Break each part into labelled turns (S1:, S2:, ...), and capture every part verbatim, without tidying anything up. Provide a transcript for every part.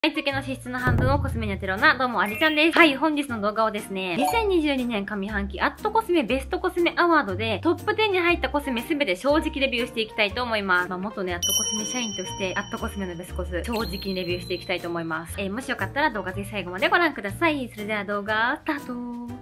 S1: 毎月の支出の半分をコスメに当てろな、どうもありちゃんです。はい、本日の動画はですね、にせんにじゅうにねん上半期アットコスメベストコスメアワードでトップじゅうに入ったコスメすべて正直レビューしていきたいと思います。まあ、元ね、アットコスメ社員として、アットコスメのベストコス、正直にレビューしていきたいと思います。えー、もしよかったら動画ぜひ最後までご覧ください。それでは動画、スタート。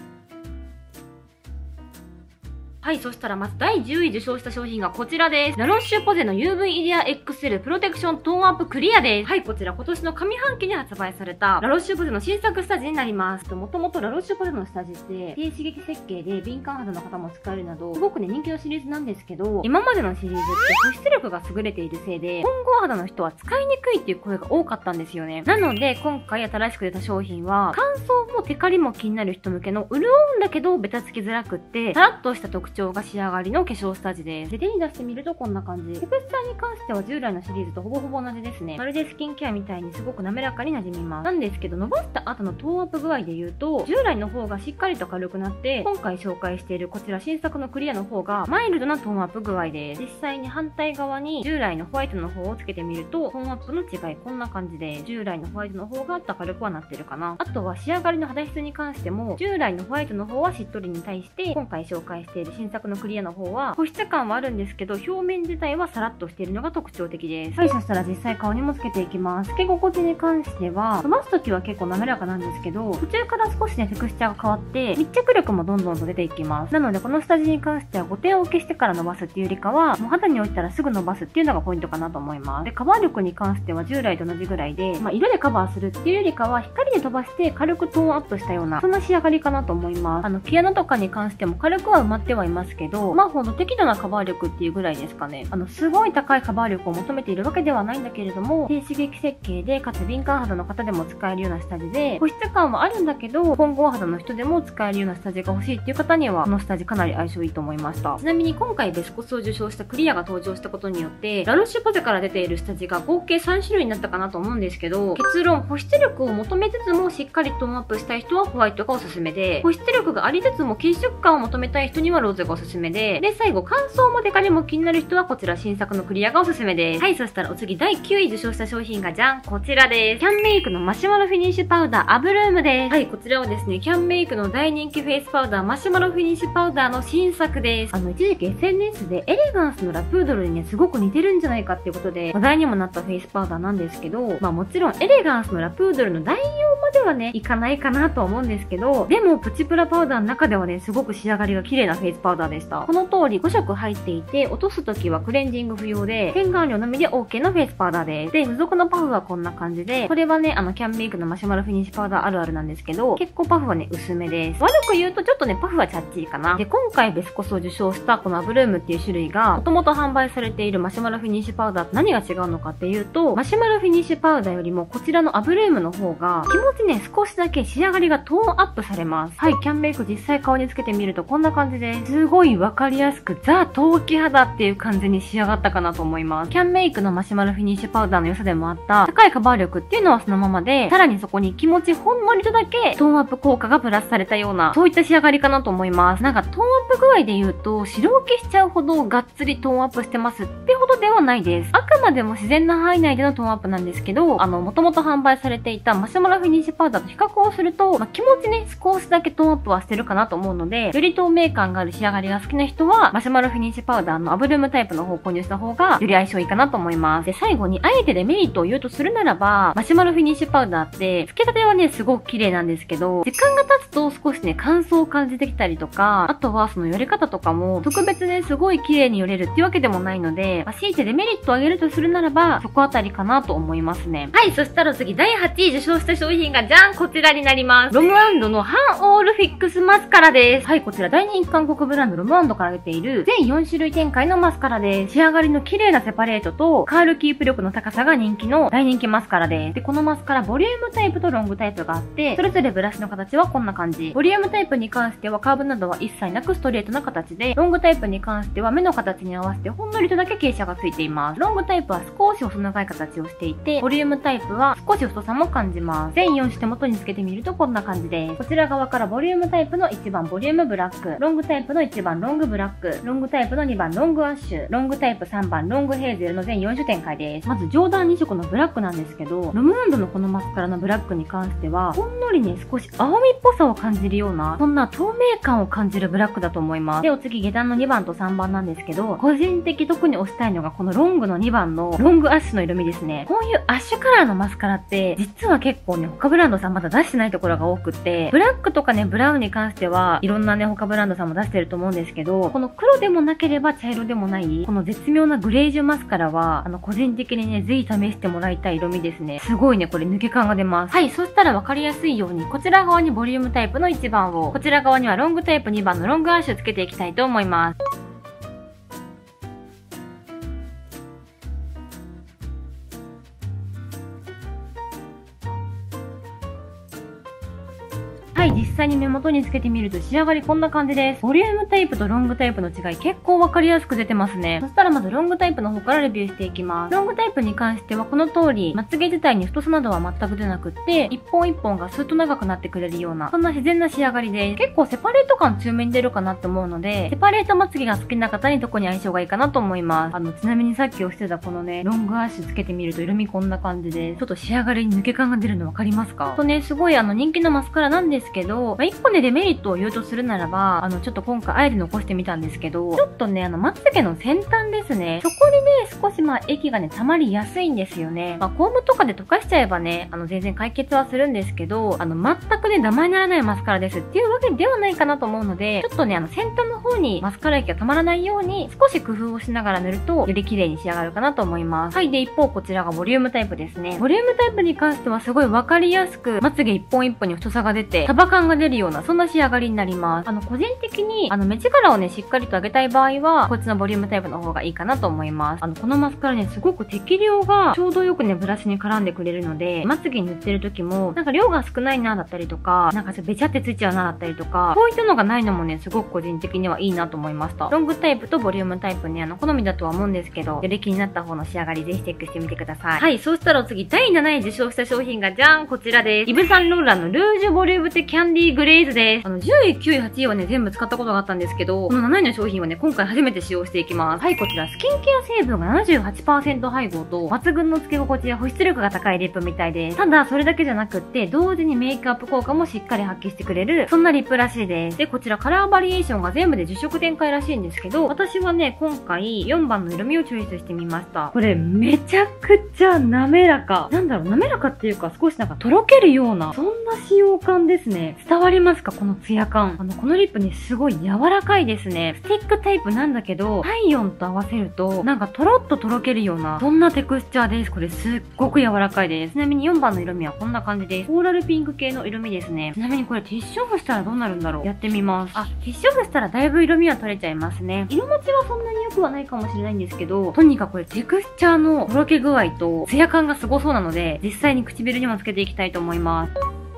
S1: はい、そしたらまずだいじゅうい受賞した商品がこちらです。ラロッシュポゼの ユーブイ イリア エックスエル プロテクショントーンアップクリアです。はい、こちら今年の上半期に発売されたラロッシュポゼの新作下地になります。もともとラロッシュポゼの下地って低刺激設計で敏感肌の方も使えるなどすごくね人気のシリーズなんですけど、今までのシリーズって保湿力が優れているせいで混合肌の人は使いにくいっていう声が多かったんですよね。なので今回新しく出た商品は乾燥もテカリも気になる人向けの潤うんだけどベタつきづらくってさらっとした特徴が仕上がりの化粧下地です。で、手に出してみるとこんな感じ。テクスチャーに関しては従来のシリーズとほぼほぼ同じですね。まるでスキンケアみたいにすごく滑らかに馴染みます。なんですけど、伸ばした後のトーンアップ具合で言うと、従来の方がしっかりと軽くなって、今回紹介しているこちら新作のクリアの方がマイルドなトーンアップ具合です。実際に反対側に従来のホワイトの方をつけてみると、トーンアップの違いこんな感じで、従来のホワイトの方が軽くはなってるかな。あとは仕上がりの肌質に関しても、従来のホワイトの方はしっとりに対して、今回紹介している新作のクリアの方は、保湿感はあるんですけど、表面自体はサラッとしているのが特徴的です。はい、そしたら実際顔にもつけていきます。つけ心地に関しては、伸ばすときは結構滑らかなんですけど、途中から少しね、テクスチャーが変わって、密着力もどんどんと出ていきます。なので、この下地に関してはごてんを消してから伸ばすっていうよりかは、もう肌に置いたらすぐ伸ばすっていうのがポイントかなと思います。で、カバー力に関しては従来と同じぐらいで、まあ、色でカバーするっていうよりかは、光で飛ばして軽くトーンアップしたような、そんな仕上がりかなと思います。あの、毛穴とかに関しても軽くは埋まってはいますけど、まあ、ほんと適度なカバー力っていうぐらいですかね。あの、すごい高いカバー力を求めているわけではないんだけれども、低刺激設計で、かつ敏感肌の方でも使えるような下地で、保湿感はあるんだけど、混合肌の人でも使えるような下地が欲しいっていう方には、この下地かなり相性いいと思いました。ちなみに今回ベスコスを受賞したクリアが登場したことによって、ラロッシュポゼから出ている下地が合計さんしゅるいになったかなと思うんですけど、結論、保湿力を求めつつもしっかりトーンアップしたい人はホワイトがおすすめで、保湿力がありつつも血色感を求めたい人にはローズがおすすめで、で、最後乾燥もデカリも気になる人はこちら新作のクリアがおすすめです。はい、そしたらお次だいきゅうい受賞した商品がじゃんこちらです。キャンメイクのマシュマロフィニッシュパウダーアブルームです。はい、こちらはですね、キャンメイクの大人気フェイスパウダーマシュマロフィニッシュパウダーの新作です。あの、一時期 エスエヌエス でエレガンスのラプードルにね、すごく似てるんじゃないかっていうことで話題にもなったフェイスパウダーなんですけど、まあもちろんエレガンスのラプードルの代用まではね、いかないかなと思うんですけど、でもプチプラパウダーの中ではね、すごく仕上がりが綺麗なフェイスパウダーでした。この通りごしょく入っていて、落とすときはクレンジング不要で、洗顔料のみで OK のフェイスパウダーです。で、付属のパフはこんな感じで、これはね、あの、キャンメイクのマシュマロフィニッシュパウダーあるあるなんですけど、結構パフはね、薄めです。悪く言うとちょっとね、パフはチャッチーかな。で、今回ベスコスを受賞したこのアブルームっていう種類が、もともと販売されているマシュマロフィニッシュパウダーと何が違うのかっていうと、マシュマロフィニッシュパウダーよりもこちらのアブルームの方が、気持ちね、少しだけ仕上がりがトーンアップされます。はい、キャンメイク実際顔につけてみるとこんな感じです。すごいわかりやすく、ザ・陶器肌っていう感じに仕上がったかなと思います。キャンメイクのマシュマロフィニッシュパウダーの良さでもあった高いカバー力っていうのはそのままで、さらにそこに気持ちほんのりとだけトーンアップ効果がプラスされたような、そういった仕上がりかなと思います。なんかトーンアップ具合で言うと、白受けしちゃうほどがっつりトーンアップしてますってほどではないです。あくまでも自然な範囲内でのトーンアップなんですけど、あの、もともと販売されていたマシュマロフィニッシュパウダーと比較をすると、まあ、気持ちね、少しだけトーンアップはしてるかなと思うので、より透明感がある仕上がりが好きな人は、マシュマロフィニッシュパウダーのアブルームタイプの方を購入した方が、より相性いいかなと思います。で、最後に、あえてデメリットを言うとするならば、マシュマロフィニッシュパウダーって、つけたてはね、すごく綺麗なんですけど、時間が経つと少しね、乾燥を感じてきたりとか、あとはその寄り方とかも、特別ね、すごい綺麗に寄れるっていうわけでもないので、まあ、強いてデメリットを挙げるとするならば、そこあたりかなと思いますね。はい、そしたら次、だいはちい受賞した商品がじゃんこちらになります。ロムアンドのハンオールフィックスマスカラです。はい、こちら大人気韓国ブランドロムアンドから出ている、全よんしゅるい展開のマスカラです。仕上がりの綺麗なセパレートと、カールキープ力の高さが人気の大人気マスカラです。で、このマスカラ、ボリュームタイプとロングタイプがあって、それぞれブラシの形はこんな感じ。ボリュームタイプに関してはカーブなどは一切なくストレートな形で、ロングタイプに関しては目の形に合わせてほんのりとだけ傾斜がついています。ロングタイプは少し細長い形をしていて、ボリュームタイプは少し太さも感じます。全よんし手元につけてみるとこんな感じです。こちら側からボリュームタイプのいちばんボリュームブラック、ロングタイプのいちばんロングブラック、ロングタイプのにばんロングアッシュ、ロングタイプさんばんロングヘーゼルの全よん種展開です。まず上段に色のブラックなんですけど、ルムーンドのこのマスカラのブラックに関しては、ほんのりね、少し青みっぽさを感じるような、そんな透明感を感じるブラックだと思います。で、お次下段のにばんとさんばんなんですけど、個人的特に推したいのがこのロングのにばんのロングアッシュの色味ですね。こういうアッシュカラーのマスカラって、実は結構ね、他ブランドさんまだ出してないところが多くって、ブラックとかね、ブラウンに関しては、いろんなね、他ブランドさんも出してると思うんですけど、この黒でもなければ茶色でもない、この絶妙なグレージュマスカラは、あの、個人的にね、ぜひ試してもらいたい色味ですね。すごいね、これ抜け感が出ます。はい、そしたらわかりやすいように、こちら側にボリュームタイプのいちばんを、こちら側にはロングタイプにばんのロングアッシュつけていきたいと思います。はい、実際に目元につけてみると仕上がりこんな感じです。ボリュームタイプとロングタイプの違い結構わかりやすく出てますね。そしたらまずロングタイプの方からレビューしていきます。ロングタイプに関してはこの通り、まつげ自体に太さなどは全く出なくって、一本一本がスーッと長くなってくれるような、そんな自然な仕上がりで、結構セパレート感強めに出るかなって思うので、セパレートまつげが好きな方に特に相性がいいかなと思います。あの、ちなみにさっき押してたこのね、ロングアッシュつけてみると色味こんな感じで、ちょっと仕上がりに抜け感が出るのわかりますか？とね、すごいあの人気のマスカラなんですけど、まあ、一個ね、デメリットを言うとするならば、あの、ちょっと今回あえて残してみたんですけど、ちょっとね、あの、まつげの先端ですね。そこにね、少しまあ、液がね、溜まりやすいんですよね。まあ、コームとかで溶かしちゃえばね、あの、全然解決はするんですけど、あの、全くね、ダマにならないマスカラですっていうわけではないかなと思うので、ちょっとね、あの、先端の方にマスカラ液が溜まらないように、少し工夫をしながら塗ると、より綺麗に仕上がるかなと思います。はい。で、一方、こちらがボリュームタイプですね。ボリュームタイプに関してはすごいわかりやすく、まつげ一本一本に太さが出て、束感が出るような、そんな仕上がりになります。あの、個人的に、あの、目力をね、しっかりと上げたい場合は、こっちのボリュームタイプの方がいいかなと思います。あの、このマスカラね、すごく適量がちょうどよくね、ブラシに絡んでくれるので、まつげに塗ってる時も、なんか量が少ないなだったりとか、なんかべちゃってついちゃうなだったりとか、こういったのがないのもね、すごく個人的にはいいなと思いました。ロングタイプとボリュームタイプね、あの、好みだとは思うんですけど、より気になった方の仕上がりぜひチェックしてみてください。はい、そうしたらお次、だいなない受賞した商品がじゃんこちらです。イヴ・サンローランのルージュボリュームテキャンディーグレイズです。あの、じゅうい、きゅうい、はちいはね、全部使ったことがあったんですけど、このなないの商品はね、今回初めて使用していきます。はい、こちら、スキンケア成分が ななじゅうはちパーセント 配合と、抜群の付け心地や保湿力が高いリップみたいです。ただ、それだけじゃなくって、同時にメイクアップ効果もしっかり発揮してくれる、そんなリップらしいです。で、こちらカラーバリエーションが全部でじゅっしょく展開らしいんですけど、私はね、今回よんばんの色味をチョイスしてみました。これ、めちゃくちゃ滑らか。なんだろう、滑らかっていうか、少しなんかとろけるような、そんな使用感ですね。伝わりますかこのツヤ感。あの、このリップね、すごい柔らかいですね。スティックタイプなんだけど、体温と合わせると、なんかとろっととろけるような、そんなテクスチャーです。これすっごく柔らかいです。ちなみによんばんの色味はこんな感じです。コーラルピンク系の色味ですね。ちなみにこれティッシュオフしたらどうなるんだろう。やってみます。あ、ティッシュオフしたらだいぶ色味は取れちゃいますね。色持ちはそんなに良くはないかもしれないんですけど、とにかくこれテクスチャーのとろけ具合と、ツヤ感がすごそうなので、実際に唇にもつけていきたいと思います。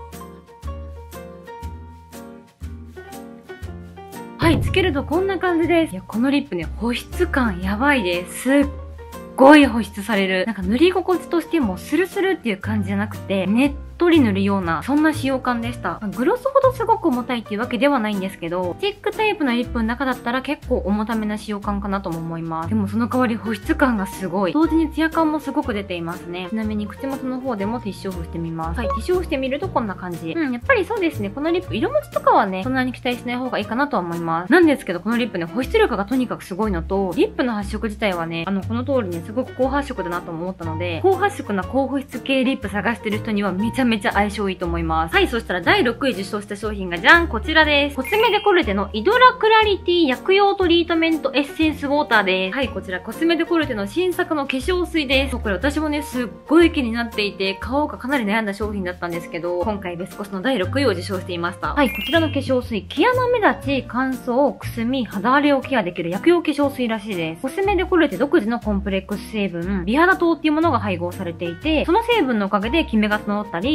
S1: はい、つけるとこんな感じです。いや、このリップね、保湿感やばいです。すっごい保湿される。なんか塗り心地としてもスルスルっていう感じじゃなくて、ねっとり塗るような、そんな使用感でした。グロスほどすごく重たいっていうわけではないんですけど、スティックタイプのリップの中だったら結構重ためな使用感かなとも思います。でもその代わり保湿感がすごい。同時にツヤ感もすごく出ていますね。ちなみに口元の方でもティッシュオフしてみます。はい、ティッシュオフしてみるとこんな感じ。うん、やっぱりそうですね。このリップ、色持ちとかはね、そんなに期待しない方がいいかなとは思います。なんですけど、このリップね、保湿力がとにかくすごいのと、リップの発色自体はね、あの、この通りね、すごく高発色だなと思ったので、高発色な高保湿系リップ探してる人にはめちゃめちゃ相性いいと思います。はい、そしたらだいろくい受賞した商品がじゃんこちらです。コスメデコルテのイドラクラリティ薬用トリートメントエッセンスウォーターです。はい、こちらコスメデコルテの新作の化粧水です。これ私もね、すっごい気になっていて、買おうかかなり悩んだ商品だったんですけど、今回ベスコスのだいろくいを受賞していました。はい、こちらの化粧水、毛穴目立ち、乾燥、くすみ、肌荒れをケアできる薬用化粧水らしいです。コスメデコルテ独自のコンプレックス成分、美肌糖っていうものが配合されていて、その成分のおかげでキメが整ったり、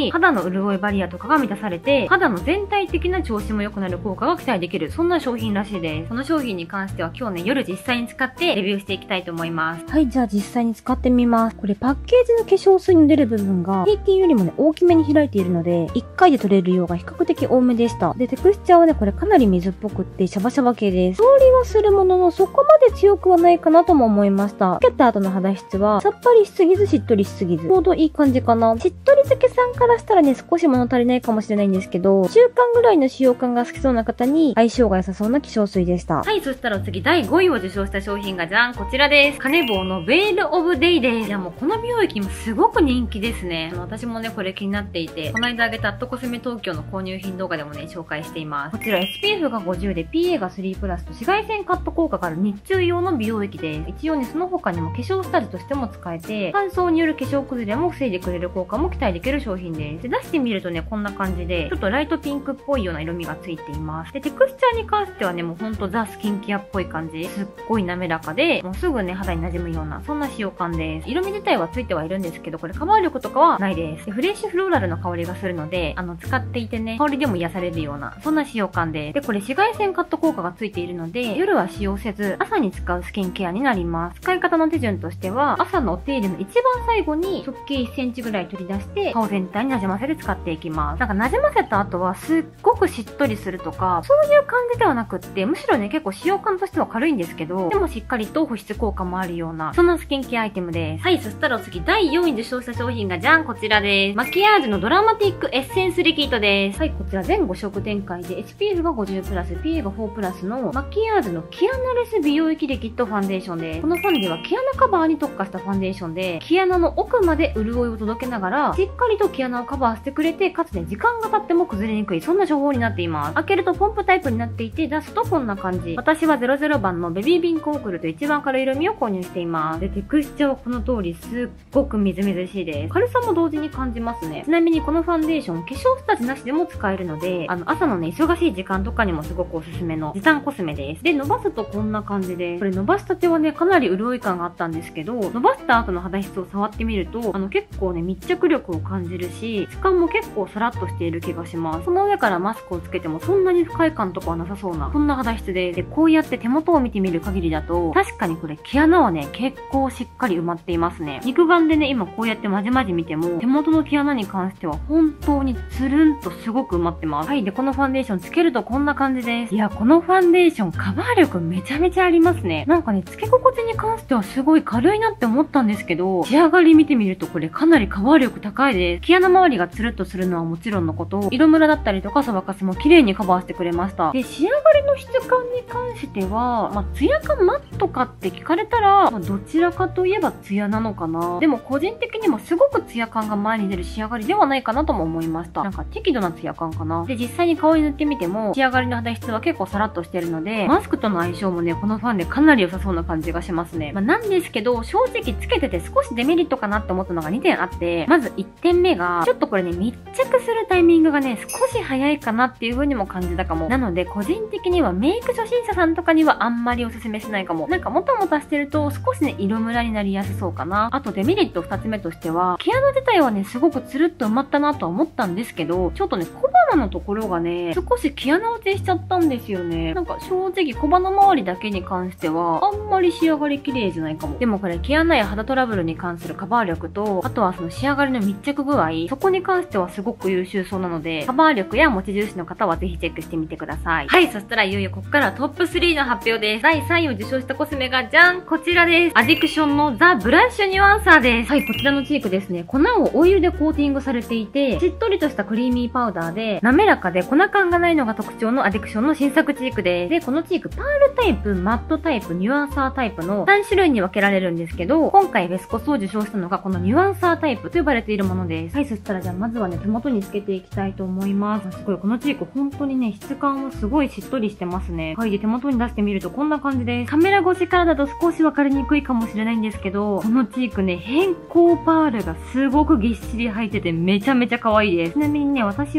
S1: に肌の潤いバリアとかが満たされて、肌の全体的な調子も良くなる効果が期待できる、そんな商品らしいです。この商品に関しては今日ね、夜実際に使ってレビューしていきたいと思います。はい、じゃあ実際に使ってみます。これパッケージの化粧水の出る部分が平均よりもね、大きめに開いているので、いっかいで取れる量が比較的多めでした。で、テクスチャーはね、これかなり水っぽくってシャバシャバ系です。香りはするものの、そこまで強くはないかなとも思いました。つけた後の肌質は、さっぱりしすぎずしっとりしすぎず、ちょうどいい感じかな。しっとり漬けさんからしたらね、少し物足りないかもしれないんですけど、いっしゅうかんぐらいの使用感が好きそうな方に相性が良さそうな化粧水でした。はい、そしたら次だいごいを受賞した商品がじゃん、こちらです。カネボウのベイルオブデイです。いやもうこの美容液もすごく人気ですね。私もね、これ気になっていて、この間あげたアットコスメ東京の購入品動画でもね、紹介しています。こちら エスピーエフ がごじゅうで ピーエー がスリープラスと紫外線カット効果がある日中用の美容液です。一応ね、その他にも化粧下地としても使えて、乾燥による化粧崩れも防いでくれる効果も期待できる商品です。で、出してみるとね、こんな感じで、ちょっとライトピンクっぽいような色味がついています。で、テクスチャーに関してはね、もうほんとザ・スキンケアっぽい感じ。すっごい滑らかで、もうすぐね、肌に馴染むような、そんな使用感です。色味自体はついてはいるんですけど、これカバー力とかはないです。で、フレッシュフローラルの香りがするので、あの、使っていてね、香りでも癒されるような、そんな使用感です。で、これ紫外線カット効果がついているので、夜は使用せず、朝に使うスキンケアになります。使い方の手順としては、朝のお手入れの一番最後に直径いっセンチぐらい取り出して、顔全体に馴染ませて使っていきます。なんか馴染ませた後はすっごくしっとりするとか、そういう感じではなくって、むしろね、結構使用感としては軽いんですけど、でもしっかりと保湿効果もあるような、そんなスキンケアアイテムです。はい、そしたら次だいよんい受賞した商品がじゃん、こちらです。マキアージュのドラマティックエッセンスリキッドです。はい、こちら全ご色展開で エイチピーエフ がごじゅうプラス、ピーエー がフォープラスのマキアージュの毛穴レス美容液リキッドファンデーションです。このファンデは毛穴カバーに特化したファンデーションで、毛穴の奥まで潤いを届けながら、しっかりと毛穴をカバーしてくれて、かつね、時間が経っても崩れにくい、そんな処方になっています。開けるとポンプタイプになっていて、出すとこんな感じ。私はゼロゼロばんのベビービンクオクルと一番軽い色味を購入しています。で、テクスチャーはこの通りすっごくみずみずしいです。軽さも同時に感じますね。ちなみにこのファンデーション、化粧下地なしでも使えるので、あの、朝のね、忙しい時間とかにもすごくおすすめの時短コスメです。で、伸ばすとこんな感じで、これ伸ばしたてはね、かなり潤い感があったんですけど、伸ばした後の肌質を触ってみると、あの、結構ね、密着力を感じるし、質感も結構サラッとしている気がします。その上からマスクをつけてもそんなに不快感とかはなさそうな、そんな肌質で、で、こうやって手元を見てみる限りだと、確かにこれ毛穴はね、結構しっかり埋まっていますね。肉眼でね、今こうやってまじまじ見ても、手元の毛穴に関しては本当につるんとすごく埋まってます。はい、で、このファンデーションつけるとこんな感じです。いや、このファンデーションカバー力めちゃめちゃありますね。なんかね、つけ心地に関してはすごい軽いなって思ったんですけど、仕上がり見てみるとこれかなりカバー力高いです。毛穴周りがつるっとするのはもちろんのこと、色ムラだったりとかそばかすも綺麗にカバーしてくれました。で、仕上がりの質感に関しては、まあ、ツヤ感マットかって聞かれたら、まあ、どちらかといえばツヤなのかな。でも個人的にもすごくツヤ感が前に出る仕上がりではないかなとも思いました。なんか適度なツヤ感かな。で、実際に顔に塗ってみても、仕上がりの肌質は結構サラッとしてるので、マスクとの相性もね、このファンでかなり良さそうな感じがしますね。まあ、なんですけど、正直つけてて少しデメリットかなって思ったのがにてんあって、まずいってんめが、ちょっとこれね、密着するタイミングがね、少し早いかなっていう風にも感じたかも。なので、個人的にはメイク初心者さんとかにはあんまりおすすめしないかも。なんかもたもたしてると少しね、色ムラになりやすそうかな。あとデメリットふたつめとしては、毛穴自体はね、すごくつるっと埋まったなとは思ったんですけど、ちょっとね、小鼻のところがね、少し毛穴落ちしちゃったんですよね。なんか正直小鼻周りだけに関しては、あんまり仕上がり綺麗じゃないかも。でもこれ毛穴や肌トラブルに関するカバー力と、あとはその仕上がりの密着具合、そこに関してはすごく優秀そうなので、カバー力や持ち印の方はぜひチェックしてみてください。はい、そしたらいよいよここからトップスリーの発表です。だいさんいを受賞したコスメがじゃん、こちらです。アディクションのザ・ブラッシュニュアンサーです。はい、こちらのチークですね。粉をオイルでコーティングされていて、しっとりとしたクリーミーパウダーで、滑らかで粉感がないのが特徴のアディクションの新作チークです。で、このチーク、パールタイプ、マットタイプ、ニュアンサータイプのさんしゅるいに分けられるんですけど、今回ベスコスを受賞したのがこのニュアンサータイプと呼ばれているものです。はい、そしたらじゃあまずはね、手元につけていきたいと思います。すごい、このチーク本当にね、質感はすごいしっとりしてますね。はい、で、手元に出してみるとこんな感じです。カメラ越しからだと少し分かりにくいかもしれないんですけど、このチークね、変光パールがすごくぎっしり入っててめちゃめちゃ可愛いです。ちなみにね、私はその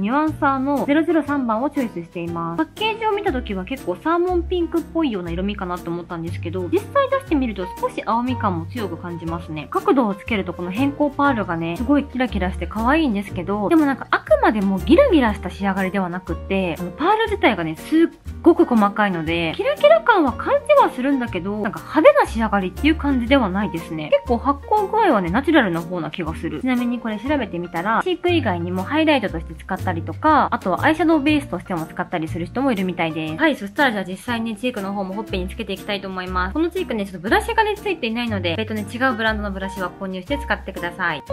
S1: ニュアンサーのゼロゼロさんばんをチョイスしています。パッケージを見た時は結構サーモンピンクっぽいような色味かなと思ったんですけど、実際出してみると少し青み感も強く感じますね。角度をつけるとこの変更パールがね、すごいキラキラして可愛いんですけど、でもなんかあくまでもギラギラした仕上がりではなくって、あのパール自体がね、すっごく細かいので、キラキラ感は感じはするんだけど、なんか派手な仕上がりっていう感じではないですね。結構発光具合はね、ナチュラルな方な気がする。ちなみにこれ調べてみたら、チーク以外にもハイライトとして使ったりとか、あとはアイシャドウベースとしても使ったりする人もいるみたいです。はい、そしたらじゃあ実際にチークの方もほっぺにつけていきたいと思います。このチークね、ちょっとブラシがね、ついていないので、えっとね、違うブランドのブラシは購入して使ってください。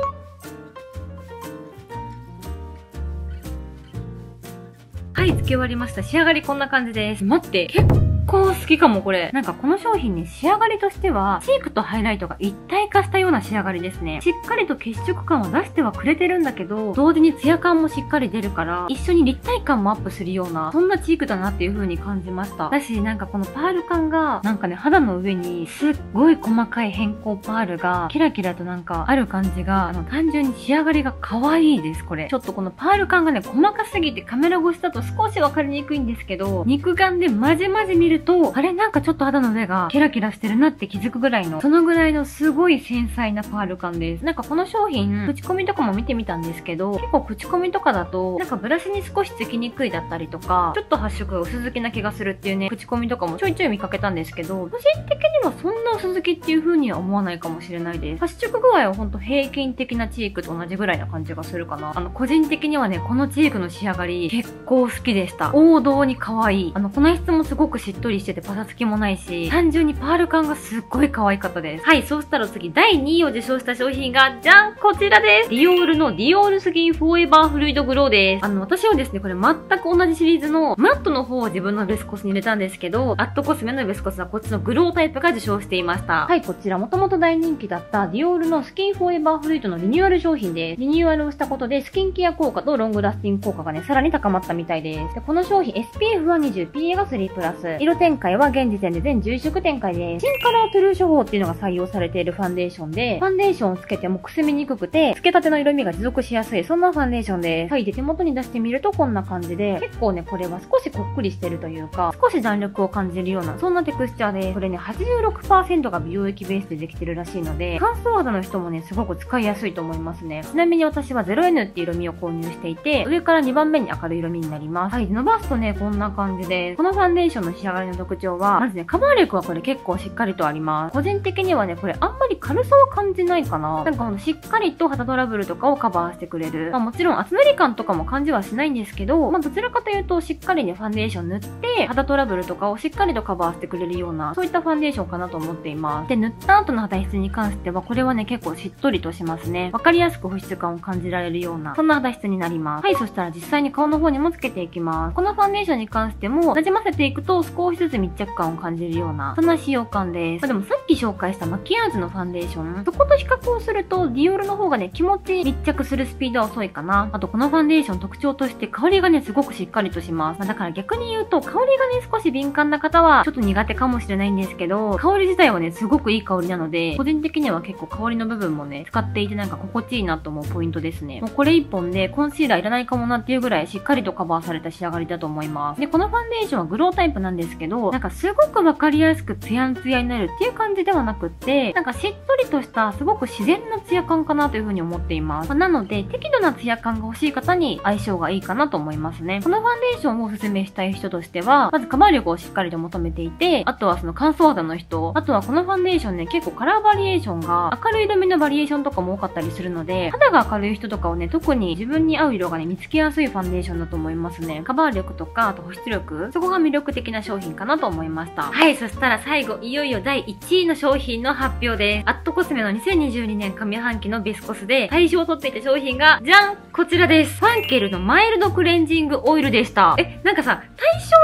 S1: はい、つけ終わりました。仕上がりこんな感じです。待って、結構好きかも、これ。なんかこの商品ね、仕上がりとしては、チークとハイライトが一体化したような仕上がりですね。しっかりと血色感を出してはくれてるんだけど、同時にツヤ感もしっかり出るから、一緒に立体感もアップするような、そんなチークだなっていう風に感じました。だし、なんかこのパール感が、なんかね、肌の上に、すっごい細かい変更パールが、キラキラとなんかある感じが、あの、単純に仕上がりが可愛いです、これ。ちょっとこのパール感がね、細かすぎてカメラ越しだと少しわかりにくいんですけど、肉眼でまじまじ見ると、あれなんかちょっと肌の上がキラキラしてるなって気づくぐらいの、そのぐらいのすごい繊細なパール感です。なんかこの商品、口コミとかも見てみたんですけど、結構口コミとかだと、なんかブラシに少しつきにくいだったりとか、ちょっと発色が薄付きな気がするっていうね、口コミとかもちょいちょい見かけたんですけど、個人的にはそんな薄付きっていう風には思わないかもしれないです。発色具合はほんと平均的なチークと同じぐらいな感じがするかな。あの、個人的にはね、このチークの仕上がり、結構好きでした。王道に可愛い。あの、この質もすごくしっとりしててパサつきもないし、単純にパール感がすっごい可愛かったです。はい、そうしたら次、だいにいを受賞した商品が、じゃんこちらです。ディオールのディオールスキンフォーエバーフルイドグローです。あの、私はですね、これ全く同じシリーズのマットの方を自分のベスコスに入れたんですけど、アットコスメのベスコスはこっちのグロータイプが受賞していました。はい、こちらもともと大人気だったディオールのスキンフォーエバーフルイドのリニューアル商品です。リニューアルをしたことでスキンケア効果とロングラスティング効果がね、さらに高まったみたいです。で、この商品 エスピーエフ はにじゅう、ピーエー がスリープラス。色展開は現時点で全じゅういっしょく展開です。新カラートゥルー処方っていうのが採用されているファンデーションで、ファンデーションをつけてもくすみにくくて、つけたての色味が持続しやすい、そんなファンデーションです。はい、で、手元に出してみるとこんな感じで、結構ね、これは少しこっくりしてるというか、少し弾力を感じるような、そんなテクスチャーです。これね、はちじゅうろくパーセント が美容液ベースでできてるらしいので、乾燥肌の人もね、すごく使いやすいと思いますね。ちなみに私は ゼロエヌ っていう色味を購入していて、上からにばんめに明るい色味になります。はい、伸ばすとね、こんな感じです。このファンデーションの仕上がりの特徴は、まずね、カバー力はこれ結構しっかりとあります。個人的にはね、これあんまり軽さは感じないかな。なんかほんとしっかりと肌トラブルとかをカバーしてくれる。まあもちろん厚塗り感とかも感じはしないんですけど、まあどちらかというとしっかりね、ファンデーション塗って、肌トラブルとかをしっかりとカバーしてくれるような、そういったファンデーションかなと思っています。で、塗った後の肌質に関しては、これはね、結構しっとりとしますね。わかりやすく保湿感を感じられるような、そんな肌質になります。はい、そしたら実際に顔の方にもつけていきます。このファンデーションに関しても、馴染ませていくと少しずつ密着感を感じるような、そんな使用感です。まあ、でもさっき紹介したマキアージュのファンデーション、そこと比較をすると、ディオールの方がね、気持ち密着するスピードは遅いかな。あと、このファンデーション特徴として香りがね、すごくしっかりとします。まあ、だから逆に言うと、香りがね、少し敏感な方は、ちょっと苦手かもしれないんですけど、香り自体はね、すごくいい香りなので、個人的には結構香りの部分もね、使っていてなんか心地いいなと思うポイントですね。もうこれ一本でコンシーラーいらないかもなっていうぐらいしっかりとカバーされた仕上がりだと思います。で、このファンデーションはグロータイプなんですけど、なんかすごくわかりやすくツヤンツヤになるっていう感じではなくって、なんかしっとりとしたすごく自然なツヤ感かなというふうに思っています。まあ、なので、適度なツヤ感が欲しい方に相性がいいかなと思いますね。このファンデーションをおすすめしたい人としては、まずカバー力をしっかりと求めていて、あとはその乾燥肌の人、あとはこのファンデーションね、結構カラーバリエーションが明るい色味のバリエーションとかも多かったりするので、肌が明るい人とかをね、特に自分に合う色がね、見つけやすいファンデーションだと思いますね。カバー力とか、あと保湿力、そこが魅力的な商品かなと思いました。はい、そしたら最後、いよいよだいいちいの商品の発表です。アットコスメのにせんにじゅうにねん上半期のビスコスで大賞を取っていた商品が、じゃんこちらです。ファンケルのマイルドクレンジングオイルでした。え、なんかさ、大賞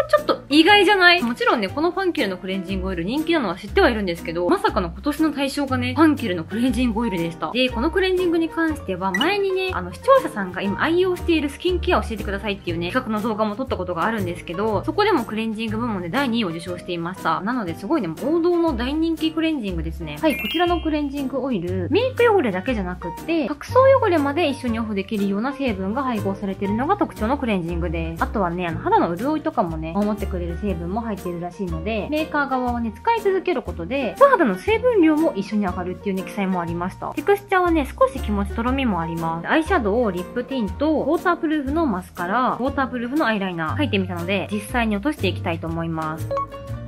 S1: ちょっと意外じゃない？もちろんね、このファンケルのクレンジングオイル人気なのは知ってはいるんですけど、まさかの今年の対象がね、ファンケルのクレンジングオイルでした。で、このクレンジングに関しては、前にね、あの、視聴者さんが今愛用しているスキンケアを教えてくださいっていうね、企画の動画も撮ったことがあるんですけど、そこでもクレンジング部門でだいにいを受賞していました。なので、すごいね、王道の大人気クレンジングですね。はい、こちらのクレンジングオイル、メイク汚れだけじゃなくって、角層汚れまで一緒にオフできるような成分が配合されているのが特徴のクレンジングです。あとはね、あの、肌の潤いとかもね、守ってくれる成分も入っているらしいので、メーカー側はね、使い続けることで、素肌の成分量も一緒に上がるっていうね、記載もありました。テクスチャーはね、少し気持ちとろみもあります。アイシャドウ、リップティント、ウォータープルーフのマスカラ、ウォータープルーフのアイライナー、描いてみたので、実際に落としていきたいと思います。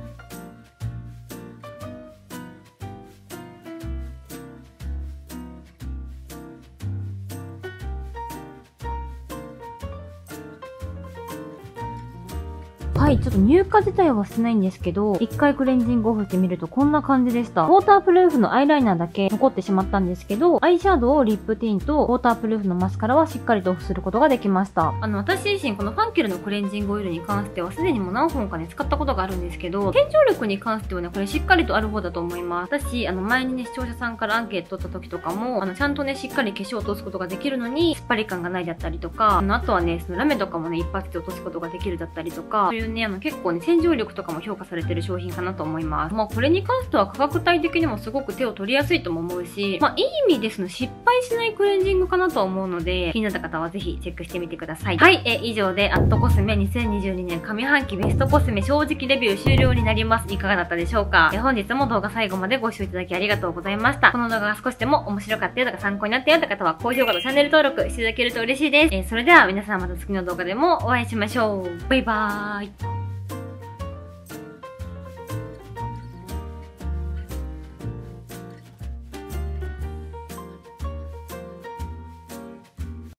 S1: はい、ちょっと乳化自体はしてないんですけど、一回クレンジングオフしてみるとこんな感じでした。ウォータープルーフのアイライナーだけ残ってしまったんですけど、アイシャドウ、リップティント、ウォータープルーフのマスカラはしっかりとオフすることができました。あの、私自身このファンケルのクレンジングオイルに関してはすでにもう何本かね、使ったことがあるんですけど、洗浄力に関してはね、これしっかりとある方だと思います。私、あの、前にね、視聴者さんからアンケート取った時とかも、あの、ちゃんとね、しっかり化粧を落とすことができるのに、突っ張り感がないだったりとか、あの、あとはね、そのラメとかもね、一発で落とすことができるだったりとか、そういうね、あの、結構ね、洗浄力とかも評価されてる商品かなと思います。まあこれに関しては価格帯的にもすごく手を取りやすいとも思うし、まあいい意味ですの失敗しないクレンジングかなとは思うので、気になった方はぜひチェックしてみてください。はい、え、以上でアットコスメにせんにじゅうにねん上半期ベストコスメ正直レビュー終了になります。いかがだったでしょうか？え、本日も動画最後までご視聴いただきありがとうございました。この動画が少しでも面白かったよとか参考になったよという方は高評価とチャンネル登録していただけると嬉しいです。え、それでは皆さんまた次の動画でもお会いしましょう。バイバーイ。